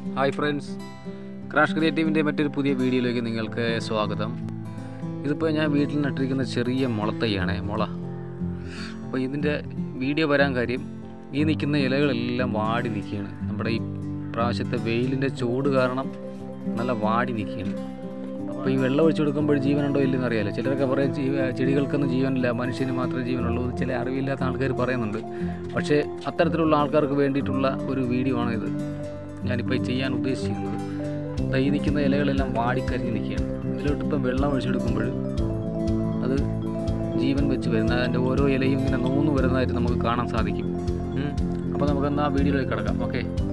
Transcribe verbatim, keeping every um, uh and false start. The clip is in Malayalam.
ഹായ് ഫ്രണ്ട്സ്, ക്രാഷ് ക്രിയേറ്റീവിൻ്റെ മറ്റൊരു പുതിയ വീഡിയോയിലേക്ക് നിങ്ങൾക്ക് സ്വാഗതം. ഇതിപ്പോൾ ഞാൻ വീട്ടിൽ നട്ടിരിക്കുന്ന ചെറിയ മുളത്തൈയാണ്, മുള. അപ്പോൾ ഇതിൻ്റെ വീഡിയോ വരാൻ കാര്യം, ഈ നിൽക്കുന്ന ഇലകളെല്ലാം വാടി നിൽക്കുകയാണ്. നമ്മുടെ ഈ പ്രാവശ്യത്തെ വെയിലിൻ്റെ ചൂട് കാരണം നല്ല വാടി നിൽക്കുകയാണ്. അപ്പോൾ ഈ വെള്ളം ഒഴിച്ചു കൊടുക്കുമ്പോൾ ജീവനുണ്ടോ ഇല്ലെന്ന് അറിയാമല്ലോ. ചിലരൊക്കെ പറയും ജീവ ചെടികൾക്കൊന്നും ജീവനില്ല, മനുഷ്യന് മാത്രമേ ജീവനുള്ളൂ. ചില അറിവില്ലാത്ത ആൾക്കാർ പറയുന്നുണ്ട്. പക്ഷേ അത്തരത്തിലുള്ള ആൾക്കാർക്ക് വേണ്ടിയിട്ടുള്ള ഒരു വീഡിയോ ആണ് ഇത് ഞാനിപ്പോൾ ചെയ്യാൻ ഉദ്ദേശിക്കുന്നത്. തൈ നിൽക്കുന്ന ഇലകളെല്ലാം വാടിക്കരിഞ്ഞ് നിൽക്കുകയാണ്. ഇതിലോട്ടിപ്പം വെള്ളം ഒഴിച്ചെടുക്കുമ്പോൾ അത് ജീവൻ വെച്ച് വരുന്ന അതിൻ്റെ ഓരോ ഇലയും ഇങ്ങനെ നോന്നു വരുന്നതായിട്ട് നമുക്ക് കാണാൻ സാധിക്കും. അപ്പോൾ നമുക്കെന്നാൽ ആ വീഡിയോയിലേക്ക് കിടക്കാം. ഓക്കെ.